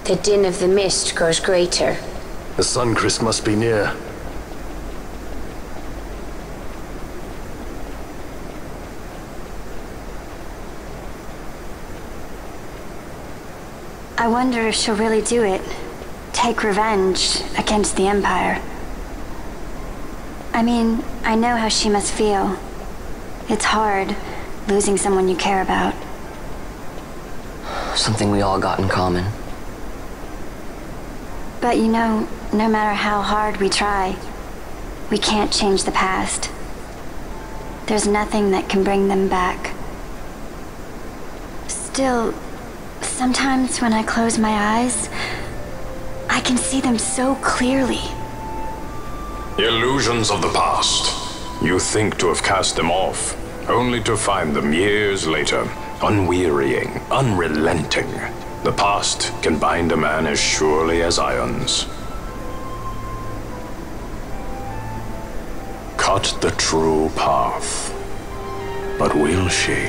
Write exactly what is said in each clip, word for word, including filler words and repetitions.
The din of the mist grows greater. The Suncrest must be near. I wonder if she'll really do it. Take revenge against the Empire. I mean, I know how she must feel. It's hard, losing someone you care about. Something we all got in common. But you know, no matter how hard we try, we can't change the past. There's nothing that can bring them back. Still, sometimes when I close my eyes, I can see them so clearly. Illusions of the past. You think to have cast them off, only to find them years later, unwearying, unrelenting. The past can bind a man as surely as irons. Cut the true path. But will she?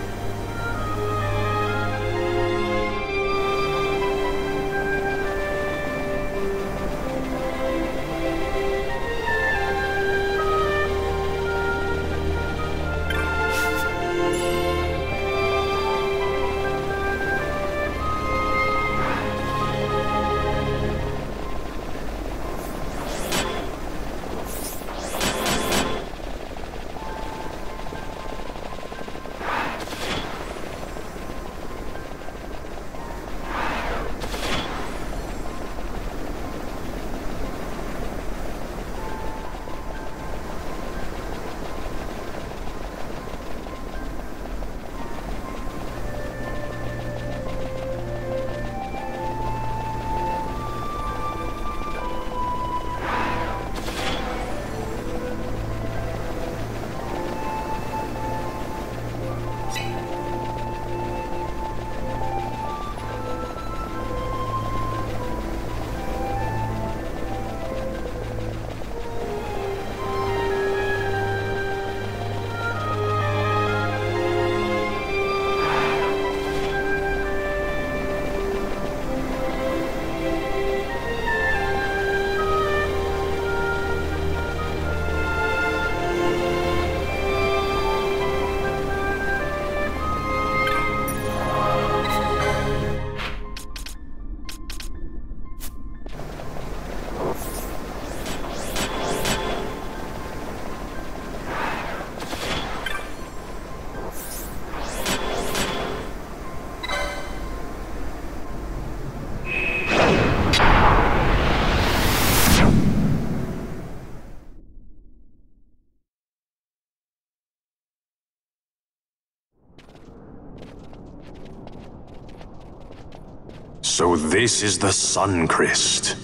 So this is the Suncrest.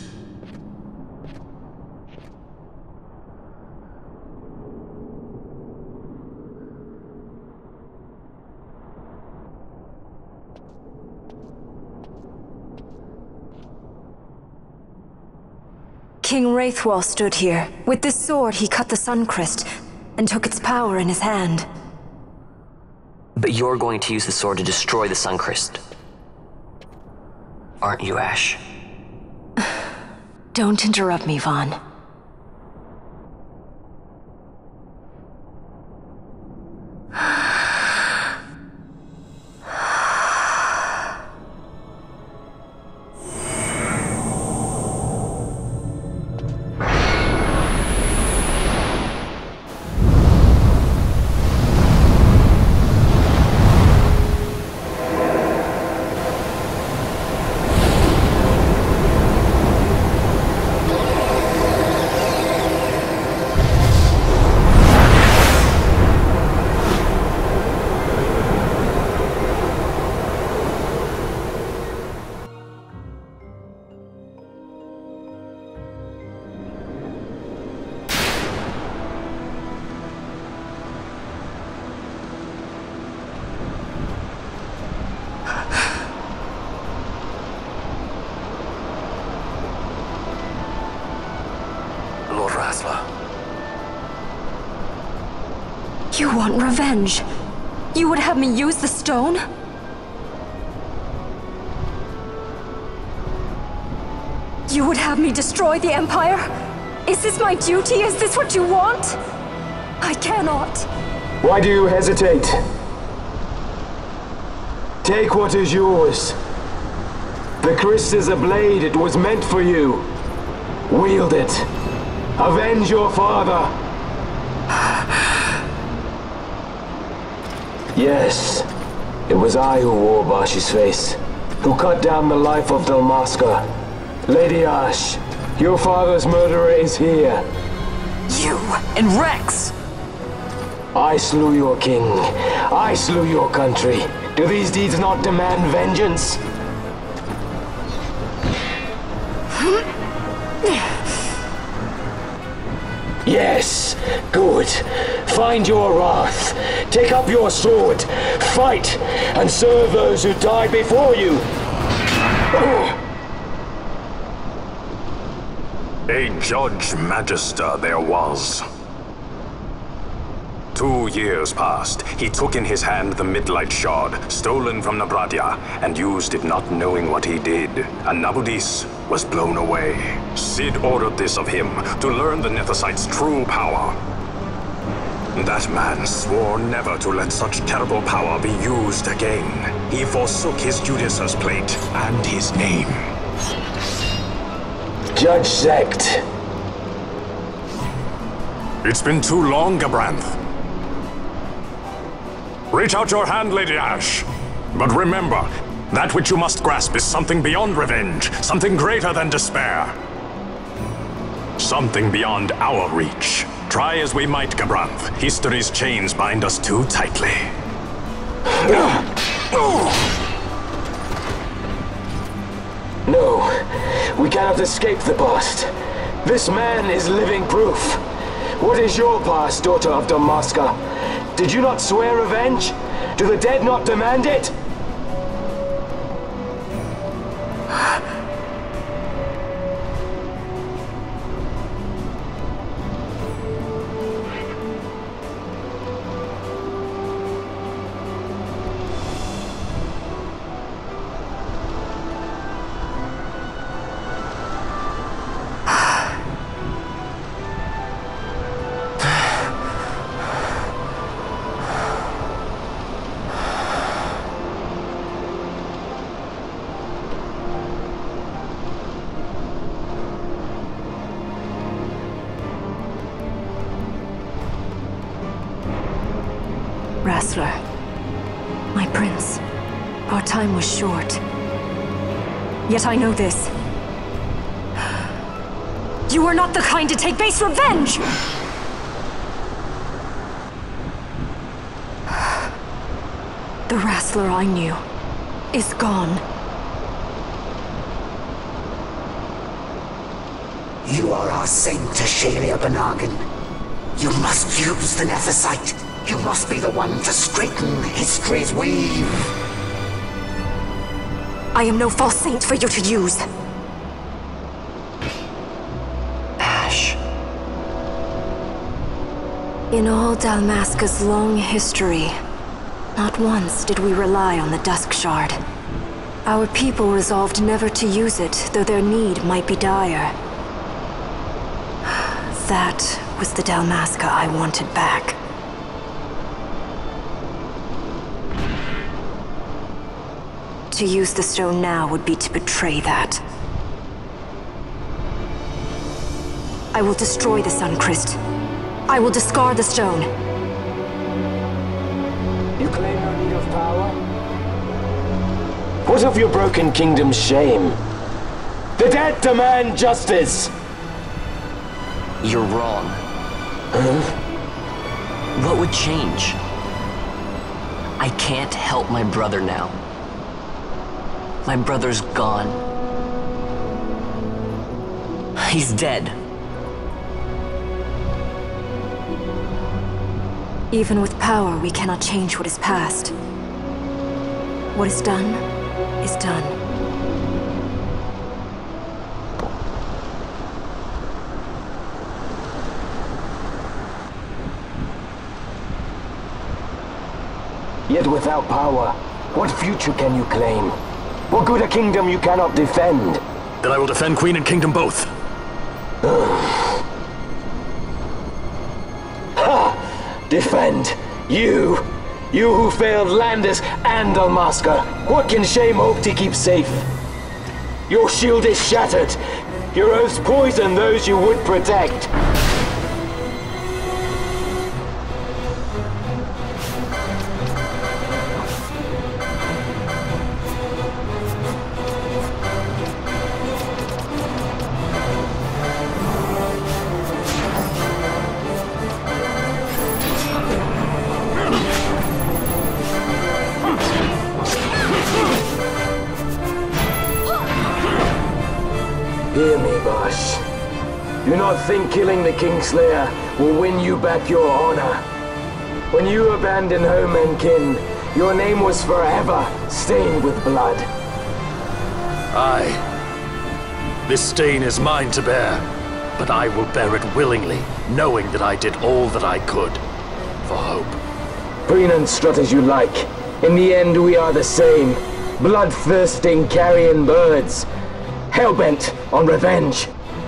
King Wraithwall stood here. With this sword, he cut the Suncrest and took its power in his hand. But you're going to use the sword to destroy the Suncrest. Aren't you, Ash? Don't interrupt me, Vaughn. Lord Rassler. You want revenge? You would have me use the stone? You would have me destroy the Empire? Is this my duty? Is this what you want? I cannot. Why do you hesitate? Take what is yours. The Christ is a blade. It was meant for you. Wield it. Avenge your father. Yes, it was I who wore Bashi's face, who cut down the life of Dalmasca. Lady Ash, your father's murderer is here. You and Rex! I slew your king. I slew your country. Do these deeds not demand vengeance? Yes, good. Find your wrath. Take up your sword. Fight, and serve those who died before you. A Judge Magister there was. Two years passed. He took in his hand the Midlight Shard, stolen from Nabradia, and used it not knowing what he did. And Nabudis was blown away. Cid ordered this of him, to learn the Nethicite's true power. That man swore never to let such terrible power be used again. He forsook his Judicious plate and his name. Judge Sect. It's been too long, Gabranth. Reach out your hand, Lady Ash. But remember, that which you must grasp is something beyond revenge, something greater than despair. Something beyond our reach. Try as we might, Gabranth, history's chains bind us too tightly. No, we cannot escape the past. This man is living proof. What is your past, daughter of Dalmasca? Did you not swear revenge? Do the dead not demand it? Rassler, my prince, our time was short. Yet I know this. You are not the kind to take base revenge! The Rassler I knew is gone. You are our saint, Ashalia Banargan. You must use the Nethicite. You must be the one to straighten history's weave. I am no false saint for you to use. Ash. In all Dalmasca's long history, not once did we rely on the Dusk Shard. Our people resolved never to use it, though their need might be dire. That was the Dalmasca I wanted back. To use the stone now would be to betray that. I will destroy the Sun Christ. I will discard the stone. You claim no need of power? What of your broken kingdom's shame? The dead demand justice! You're wrong. Huh? What would change? I can't help my brother now. My brother's gone. He's dead. Even with power, we cannot change what is past. What is done, is done. Yet without power, what future can you claim? What good a kingdom you cannot defend? Then I will defend Queen and Kingdom both. Ha! Defend? You? You who failed Landis and Dalmasca. What can Shame hope to keep safe? Your shield is shattered. Your oaths poison those you would protect. Hear me, Basch. Do not think killing the Kingslayer will win you back your honor. When you abandoned home and kin, your name was forever stained with blood. Aye. This stain is mine to bear, but I will bear it willingly, knowing that I did all that I could for hope. Preen and strut as you like. In the end, we are the same. Bloodthirsting carrion birds. Hellbent on revenge.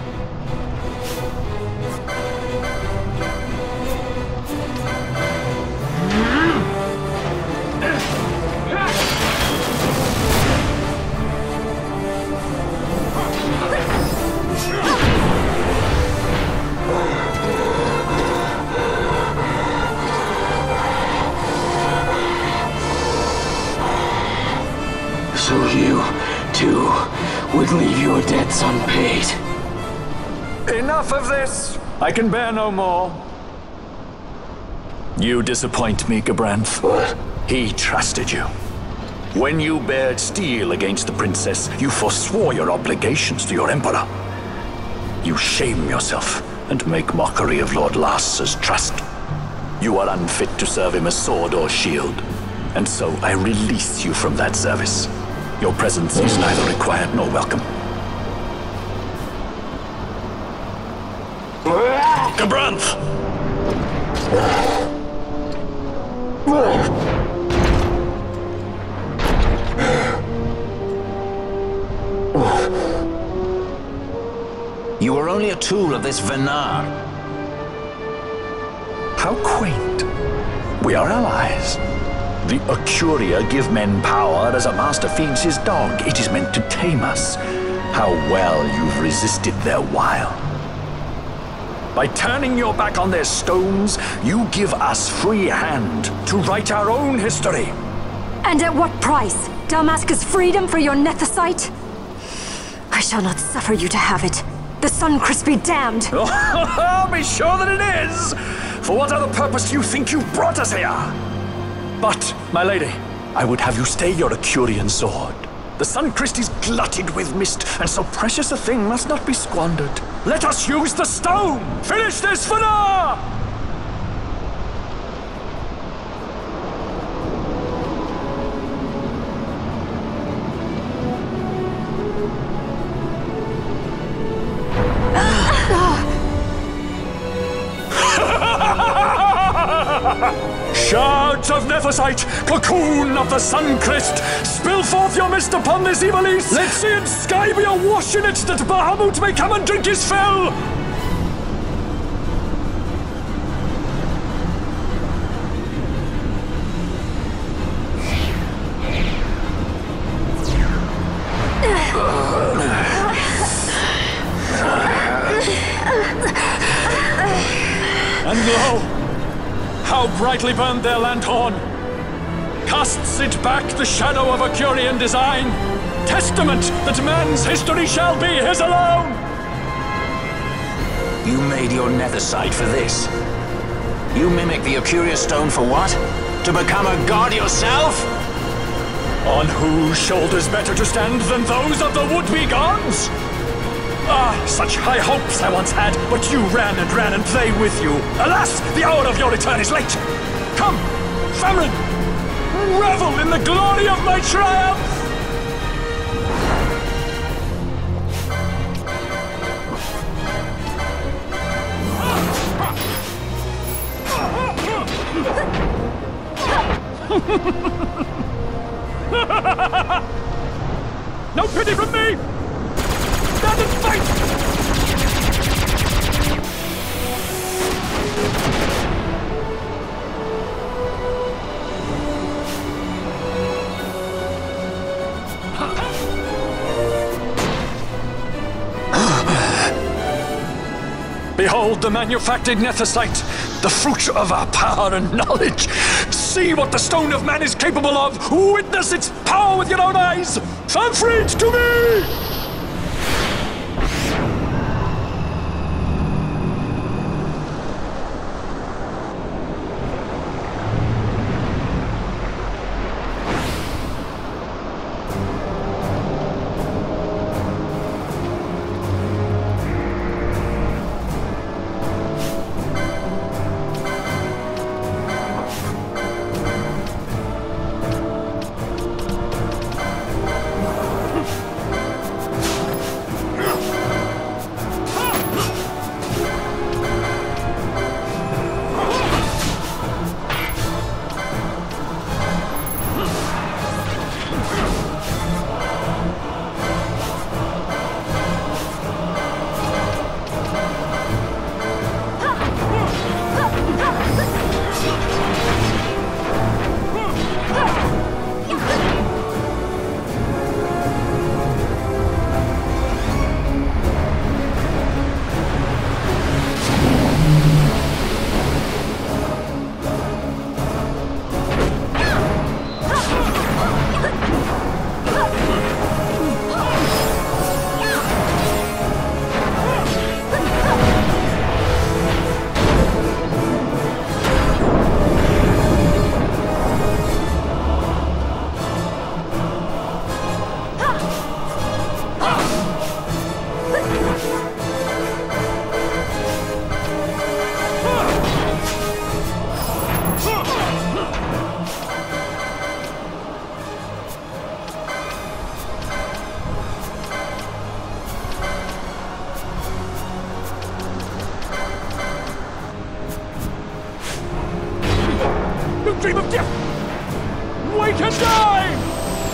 So you, too, would leave your debts unpaid. Enough of this! I can bear no more. You disappoint me, Gabranth. What? He trusted you. When you bared steel against the princess, you forswore your obligations to your emperor. You shame yourself and make mockery of Lord Lars's trust. You are unfit to serve him as sword or shield, and so I release you from that service. Your presence is neither required nor welcome. Gabranth! You were only a tool of this Venar. How quaint. We are allies. The Ocuria give men power as a master feeds his dog. It is meant to tame us. How well you've resisted their wile. By turning your back on their stones, you give us free hand to write our own history. And at what price? Dalmasca's freedom for your Nethicite? I shall not suffer you to have it. The Sunchrist be damned! Oh, be sure that it is! For what other purpose do you think you brought us here? But, my lady, I would have you stay your Ocurian sword. The Sunchrist is glutted with mist, and so precious a thing must not be squandered. Let us use the stone! Finish this for now! Shards of Nethicite, cocoon of the Sunchrist, spill forth your mist upon this evil east. Let sea and sky be awash in it, that Bahamut may come and drink his fill. And lo! How brightly burned their lanthorn! Casts it back the shadow of a Curian design, testament that man's history shall be his alone! You made your Nethicite for this. You mimic the Ocuria stone for what? To become a god yourself? On whose shoulders better to stand than those of the would-be gods? Ah, such high hopes I once had, but you ran and ran and they with you. Alas, the hour of your return is late. Come, family, revel in the glory of my triumph! No pity from me! Stand and fight! Behold the manufactured Nethicite, the fruit of our power and knowledge. See what the Stone of Man is capable of. Witness its power with your own eyes. Falfrid, to me! Dream of death! Wake and die!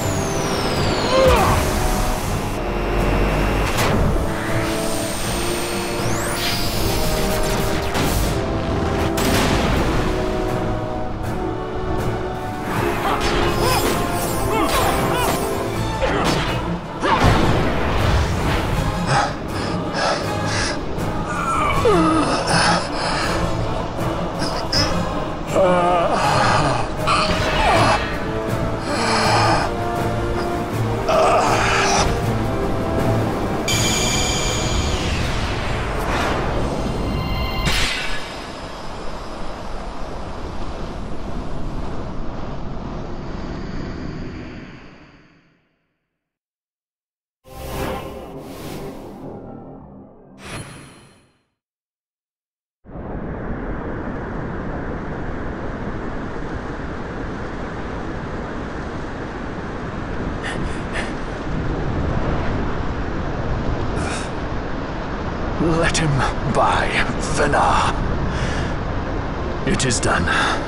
Let him by, Venar. It is done.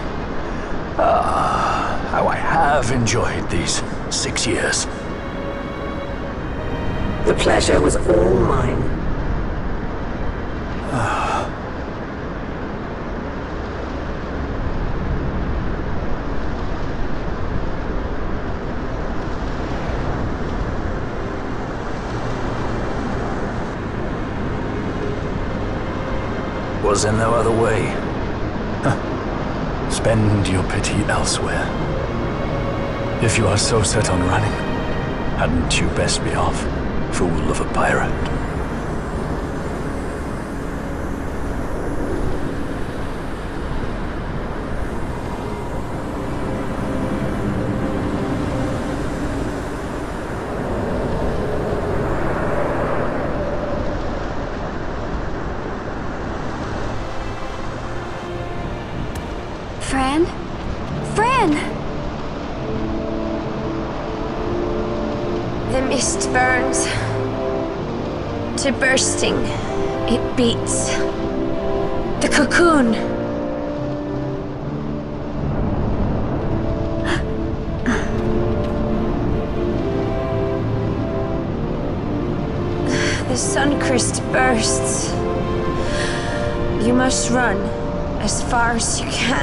Ah, how I have enjoyed these six years. The pleasure was all mine. Ah. Was there no other way? Huh. Spend your pity elsewhere. If you are so set on running, hadn't you best be off, fool of a pirate? Fran? Fran! The mist burns to bursting. It beats. The cocoon. The Suncrist bursts. You must run as far as you can.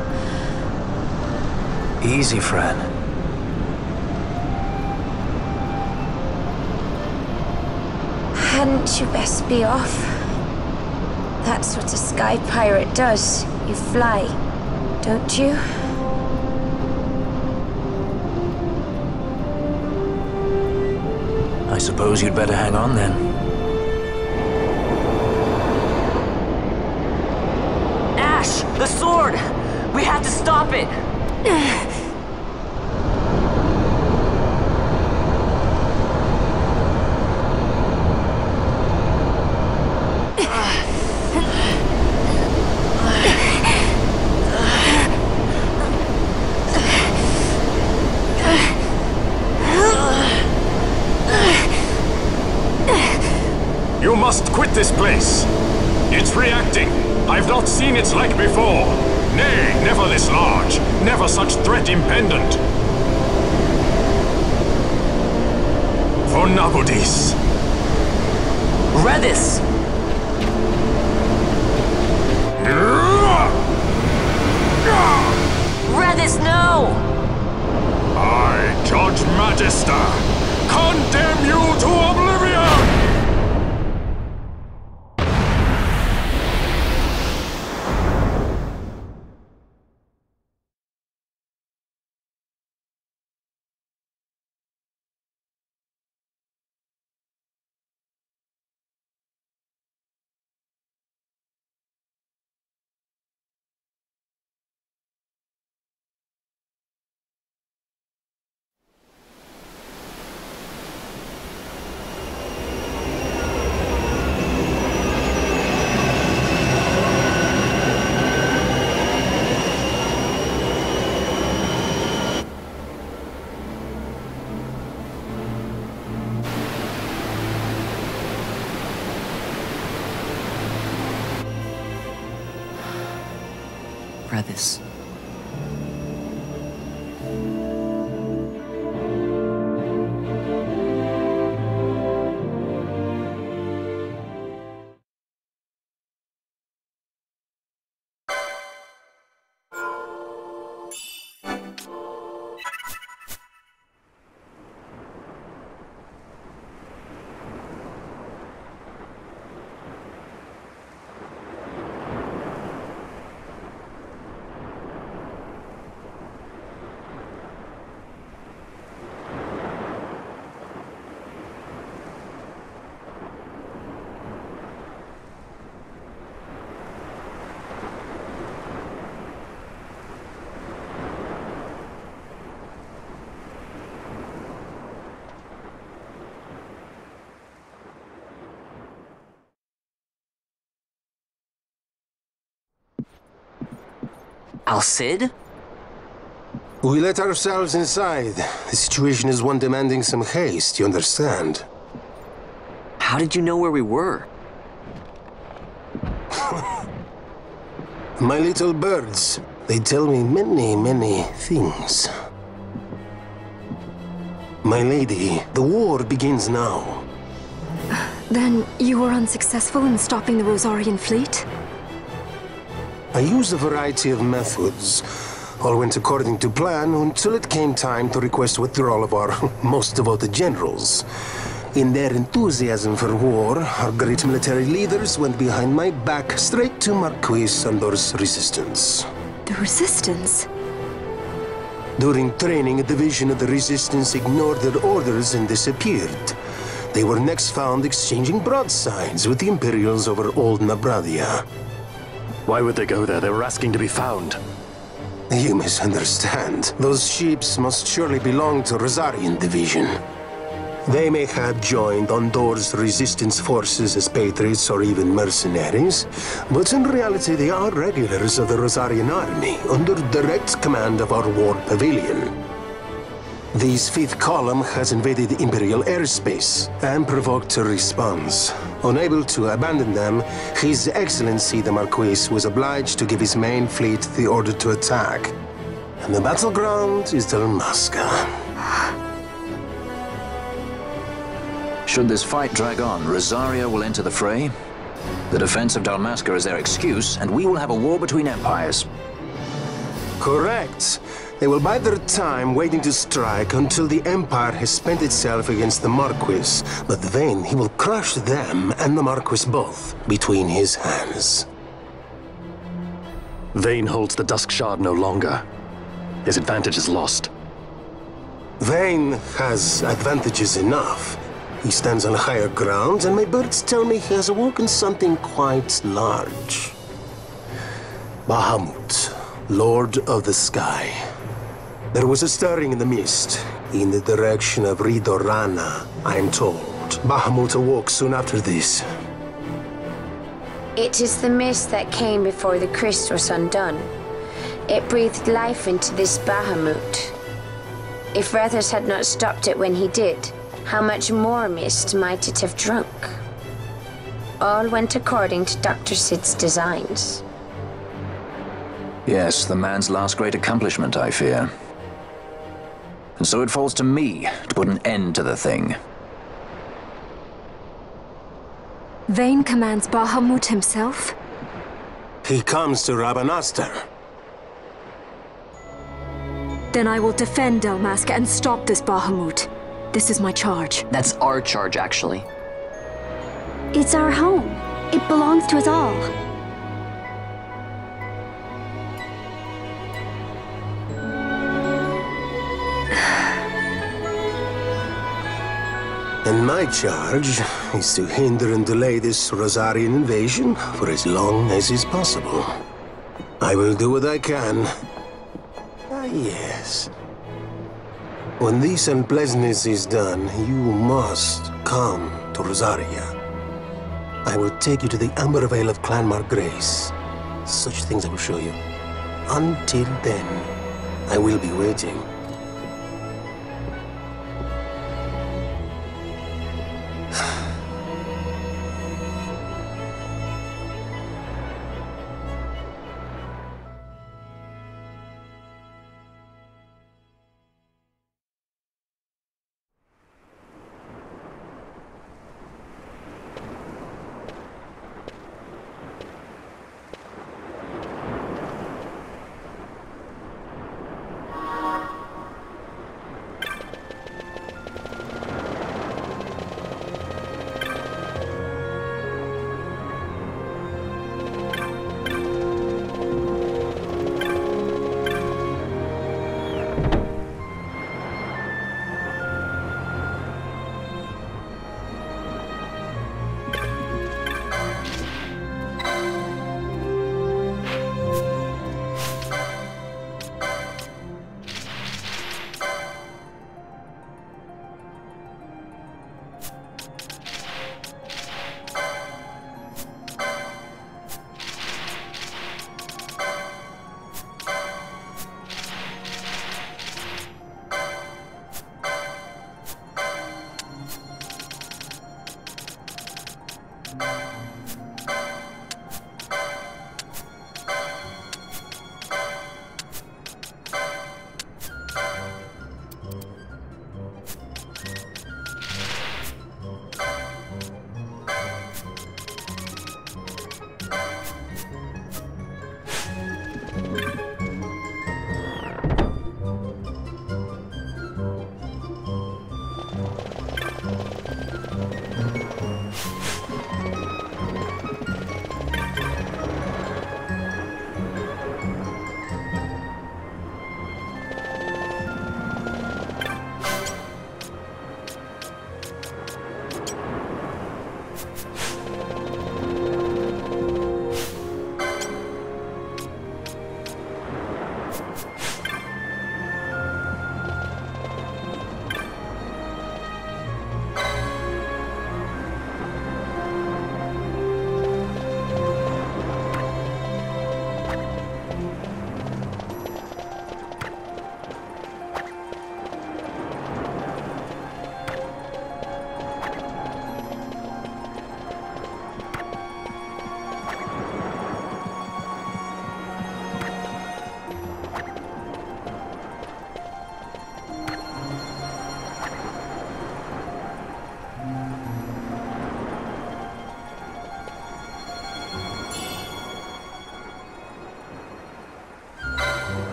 Easy, Fran. Hadn't you best be off? That's what a sky pirate does. You fly, don't you? I suppose you'd better hang on then. Ash! The sword! We have to stop it! You must quit this place. It's reacting. I've not seen its like before. Nay, never this large. Never such threat impendent. For Nabudis. Redis! Redis, no! I, Judge Magister, condemn you to oblivion! Redis. Al Cid? We let ourselves inside. The situation is one demanding some haste, you understand? How did you know where we were? My little birds. They tell me many, many things. My lady, the war begins now. Then you were unsuccessful in stopping the Rosarian fleet? I used a variety of methods. All went according to plan until it came time to request withdrawal of our most devoted generals. In their enthusiasm for war, our great military leaders went behind my back straight to Marquis Sandor's resistance. The Resistance? During training, a division of the Resistance ignored their orders and disappeared. They were next found exchanging broadsides with the Imperials over Old Nabradia. Why would they go there? They were asking to be found. You misunderstand. Those ships must surely belong to Rosarian Division. They may have joined Ondor's resistance forces as patriots or even mercenaries, but in reality they are regulars of the Rosarian army, under direct command of our war pavilion. This fifth column has invaded Imperial airspace and provoked a response. Unable to abandon them, His Excellency the Marquis was obliged to give his main fleet the order to attack. And the battleground is Dalmasca. Should this fight drag on, Rosaria will enter the fray. The defense of Dalmasca is their excuse, and we will have a war between empires. Correct. They will bide their time waiting to strike until the Empire has spent itself against the Marquis. But then he will crush them and the Marquis both between his hands. Vayne holds the Dusk Shard no longer. His advantage is lost. Vayne has advantages enough. He stands on higher ground, and my birds tell me he has awoken something quite large. Bahamut, Lord of the Sky. There was a stirring in the mist, in the direction of Ridorana, I am told. Bahamut awoke soon after this. It is the mist that came before the Christ was undone. It breathed life into this Bahamut. If Rethus had not stopped it when he did, how much more mist might it have drunk? All went according to Doctor Sid's designs. Yes, the man's last great accomplishment, I fear. And so it falls to me to put an end to the thing. Vayne commands Bahamut himself? He comes to Rabanastre. Then I will defend Dalmasca and stop this Bahamut. This is my charge. That's our charge, actually. It's our home. It belongs to us all. And my charge is to hinder and delay this Rosarian invasion for as long as is possible. I will do what I can. Ah, yes. When this unpleasantness is done, you must come to Rosaria. I will take you to the Amber Vale of Clan Margrace. Such things I will show you. Until then, I will be waiting.